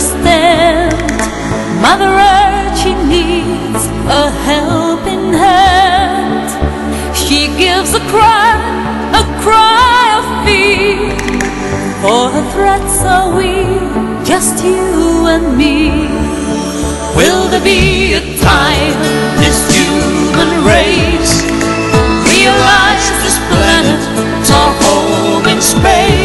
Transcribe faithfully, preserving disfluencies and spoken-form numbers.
understand. Mother Earth, she needs a helping hand. She gives a cry, a cry of fear. For her threats are we, just you and me. Will there be a time this human race realize this planet's our home in space?